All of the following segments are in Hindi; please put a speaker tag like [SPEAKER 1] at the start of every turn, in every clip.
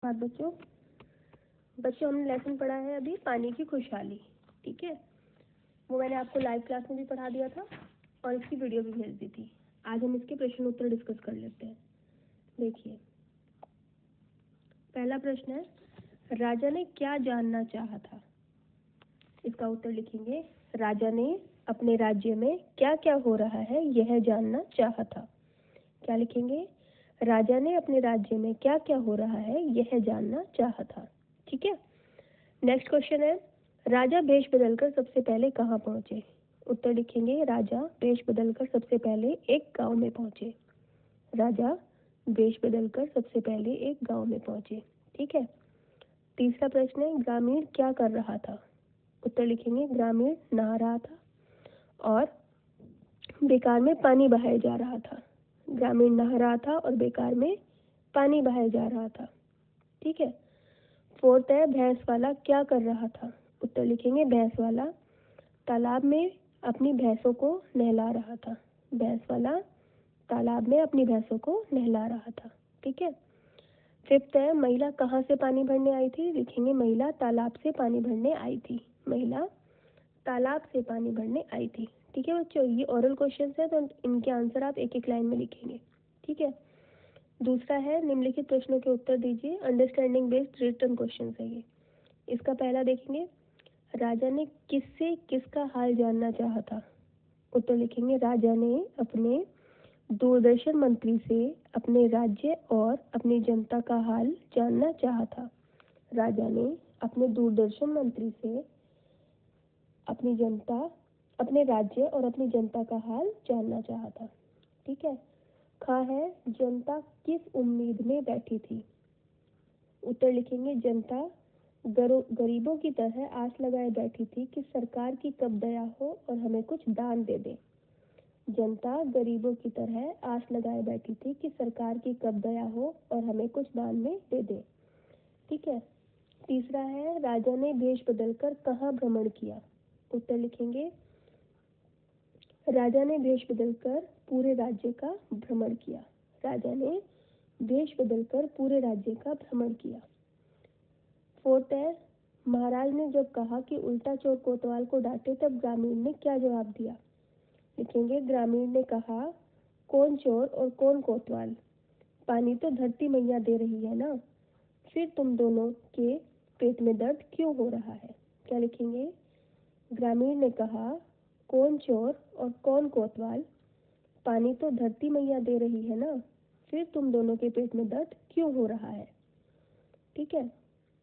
[SPEAKER 1] बात बच्चों हमने लेसन पढ़ा है अभी पानी की खुशहाली। ठीक है, वो मैंने आपको लाइव क्लास में भी पढ़ा दिया था और इसकी वीडियो भी भेज दी थी। आज हम इसके प्रश्न उत्तर डिस्कस कर लेते हैं। देखिए, पहला प्रश्न है, राजा ने क्या जानना चाहा था। इसका उत्तर लिखेंगे, राजा ने अपने राज्य में क्या क्या हो रहा है यह जानना चाहा था। क्या लिखेंगे, राजा ने अपने राज्य में क्या क्या हो रहा है यह जानना चाहा था। ठीक है, नेक्स्ट क्वेश्चन है, राजा वेश बदलकर सबसे पहले कहाँ पहुंचे। उत्तर लिखेंगे, राजा वेश बदलकर सबसे पहले एक गांव में पहुंचे। राजा वेश बदलकर सबसे पहले एक गांव में पहुंचे। ठीक है, तीसरा प्रश्न है, ग्रामीण क्या कर रहा था। उत्तर लिखेंगे, ग्रामीण नहा रहा था और बेकार में पानी बहाया जा रहा था। ग्रामीण नहा रहा था और बेकार में पानी बहाया जा रहा था। ठीक है, फोर्थ है, भैंस वाला क्या कर रहा था। उत्तर लिखेंगे, भैंस वाला तालाब में अपनी भैंसों को नहला रहा था। भैंस वाला तालाब में अपनी भैंसों को नहला रहा था। ठीक है, फिफ्थ है, महिला कहाँ से पानी भरने आई थी। लिखेंगे, महिला तालाब से पानी भरने आई थी। महिला तालाब से पानी भरने आई थी। ठीक है बच्चों, ये ओरल क्वेश्चन है तो इनके आंसर आप एक एक लाइन में लिखेंगे। ठीक है, दूसरा है, निम्नलिखित प्रश्नों के उत्तर दीजिए। अंडरस्टैंडिंग बेस्ड रिटन क्वेश्चन है ये। इसका पहला देखेंगे, राजा ने किससे किसका हाल जानना चाहा था। उत्तर लिखेंगे, राजा ने अपने दूरदर्शन मंत्री से अपने राज्य और अपनी जनता का हाल जानना चाहा था। राजा ने अपने दूरदर्शन मंत्री से अपनी जनता, अपने राज्य और अपनी जनता का हाल जानना चाहा था। ठीक है, खा है, जनता किस उम्मीद में बैठी थी। उत्तर लिखेंगे, जनता गरीबों की तरह आस लगाए बैठी थी कि सरकार की कब दया हो और हमें कुछ दान दे दे। जनता गरीबों की तरह आस लगाए बैठी थी कि सरकार की कब दया हो और हमें कुछ दान में दे दे। ठीक है, तीसरा है, राजा ने भेष बदलकर कहाँ भ्रमण किया। उत्तर लिखेंगे, राजा ने भेष बदलकर पूरे राज्य का भ्रमण किया। राजा ने भेष बदलकर पूरे राज्य का भ्रमण किया। फोर्थ है, महाराज ने जब कहा कि उल्टा चोर कोतवाल को डांटे तब ग्रामीण ने क्या जवाब दिया। लिखेंगे, ग्रामीण ने कहा, कौन चोर और कौन कोतवाल, पानी तो धरती मैया दे रही है ना, फिर तुम दोनों के पेट में दर्द क्यों हो रहा है। क्या लिखेंगे, ग्रामीण ने कहा, कौन चोर और कौन कोतवाल, पानी तो धरती मैया दे रही है ना, फिर तुम दोनों के पेट में दर्द क्यों हो रहा है। ठीक है,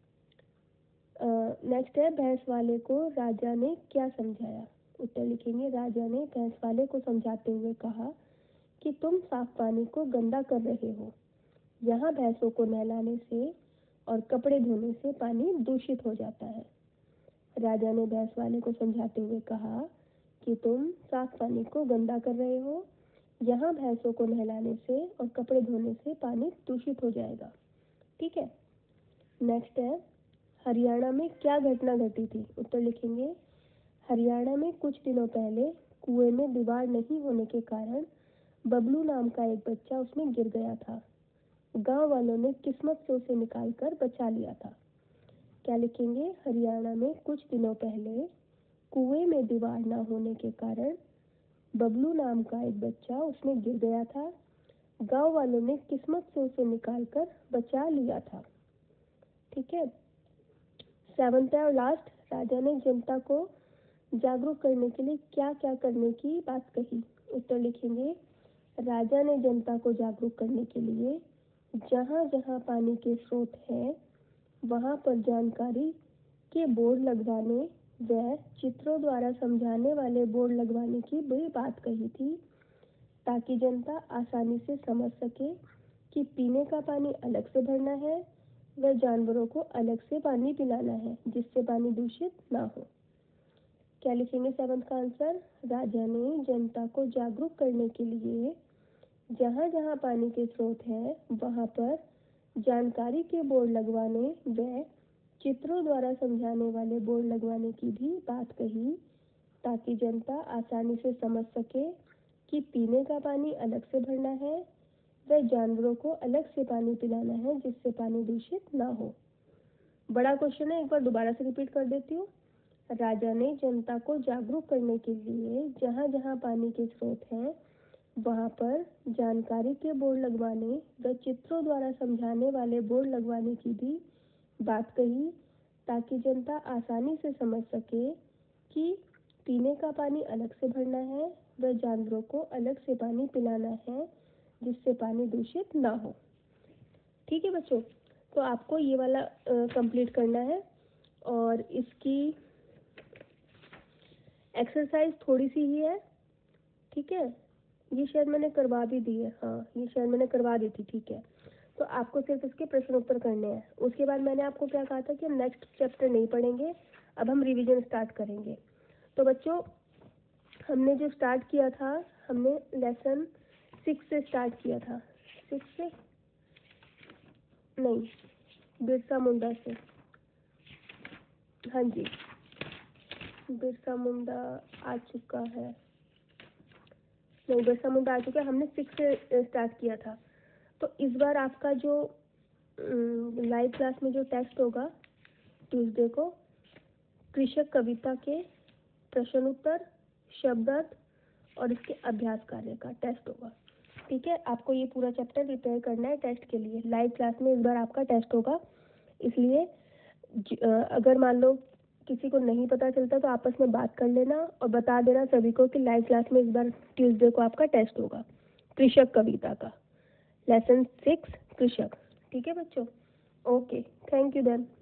[SPEAKER 1] नेक्स्ट है, भैंस वाले को राजा ने क्या समझाया। उत्तर लिखेंगे, राजा ने भैंस वाले को समझाते हुए कहा कि तुम साफ पानी को गंदा कर रहे हो। यहाँ भैंसों को नहलाने से और कपड़े धोने से पानी दूषित हो जाता है। राजा ने भैंस वाले को समझाते हुए कहा कि तुम साफ पानी को गंदा कर रहे हो। यहाँ भैंसों को नहलाने से और कपड़े धोने से पानी दूषित हो जाएगा। ठीक है, नेक्स्ट है, हरियाणा में क्या घटना घटी थी। उत्तर लिखेंगे, हरियाणा में कुछ दिनों पहले कुएं में दीवार नहीं होने के कारण बबलू नाम का एक बच्चा उसमें गिर गया था। गांव वालों ने किस्मत से उसे निकालकर बचा लिया था। क्या लिखेंगे, हरियाणा में कुछ दिनों पहले कुएं में दीवार न होने के कारण बबलू नाम का एक बच्चा उसमें गिर गया था। गांव वालों ने किस्मत से उसे निकालकर बचा लिया था। ठीक है, सेवंथ है और लास्ट, राजा ने जनता को जागरूक करने के लिए क्या क्या करने की बात कही। उत्तर लिखेंगे, राजा ने जनता को जागरूक करने के लिए जहाँ जहाँ पानी के स्रोत हैं वहाँ पर जानकारी के बोर्ड लगवाने व चित्रों द्वारा समझाने वाले बोर्ड लगवाने की भी बात कही थी, ताकि जनता आसानी से समझ सके कि पीने का पानी अलग से भरना है व जानवरों को अलग से पानी पिलाना है, जिससे पानी दूषित ना हो। क्या लिखेंगे सेवंथ का आंसर, राजा ने जनता को जागरूक करने के लिए जहाँ जहाँ पानी के स्रोत हैं वहाँ पर जानकारी के बोर्ड लगवाने व चित्रों द्वारा समझाने वाले बोर्ड लगवाने की भी बात कही, ताकि जनता आसानी से समझ सके कि पीने का पानी अलग से भरना है वह जानवरों को अलग से पानी पिलाना है जिससे पानी दूषित ना हो। बड़ा क्वेश्चन है, एक बार दोबारा से रिपीट कर देती हूँ। राजा ने जनता को जागरूक करने के लिए जहाँ जहाँ पानी के स्रोत हैं वहाँ पर जानकारी के बोर्ड लगवाने व चित्रों द्वारा समझाने वाले बोर्ड लगवाने की भी बात कही, ताकि जनता आसानी से समझ सके कि पीने का पानी अलग से भरना है व जानवरों को अलग से पानी पिलाना है जिससे पानी दूषित ना हो। ठीक है बच्चों, तो आपको ये वाला कंप्लीट करना है और इसकी एक्सरसाइज थोड़ी सी ही है। ठीक है, ये शायद मैंने करवा भी दी है, हाँ ये शायद मैंने करवा दी थी। ठीक है, तो आपको सिर्फ इसके प्रश्न उत्तर करने हैं। उसके बाद मैंने आपको क्या कहा था कि हम नेक्स्ट चैप्टर नहीं पढ़ेंगे, अब हम रिवीजन स्टार्ट करेंगे। तो बच्चों हमने जो स्टार्ट किया था, हमने लेसन 6 से स्टार्ट किया था। 6 से नहीं, बिरसा मुंडा से। हाँ जी, बिरसा मुंडा आ चुका है, नहीं बिरसा मुंडा आ चुका है, हमने 6 से स्टार्ट किया था। तो इस बार आपका जो लाइव क्लास में जो टेस्ट होगा ट्यूसडे को, कृषक कविता के प्रश्न उत्तर, शब्द अर्थ और इसके अभ्यास कार्य का टेस्ट होगा। ठीक है, आपको ये पूरा चैप्टर प्रिपेयर करना है टेस्ट के लिए। लाइव क्लास में इस बार आपका टेस्ट होगा, इसलिए अगर मान लो किसी को नहीं पता चलता तो आपस में बात कर लेना और बता देना सभी को कि लाइव क्लास में इस बार ट्यूसडे को आपका टेस्ट होगा कृषक कविता का, लेसन 6 कृषक। ठीक है बच्चों, ओके, थैंक यू देन।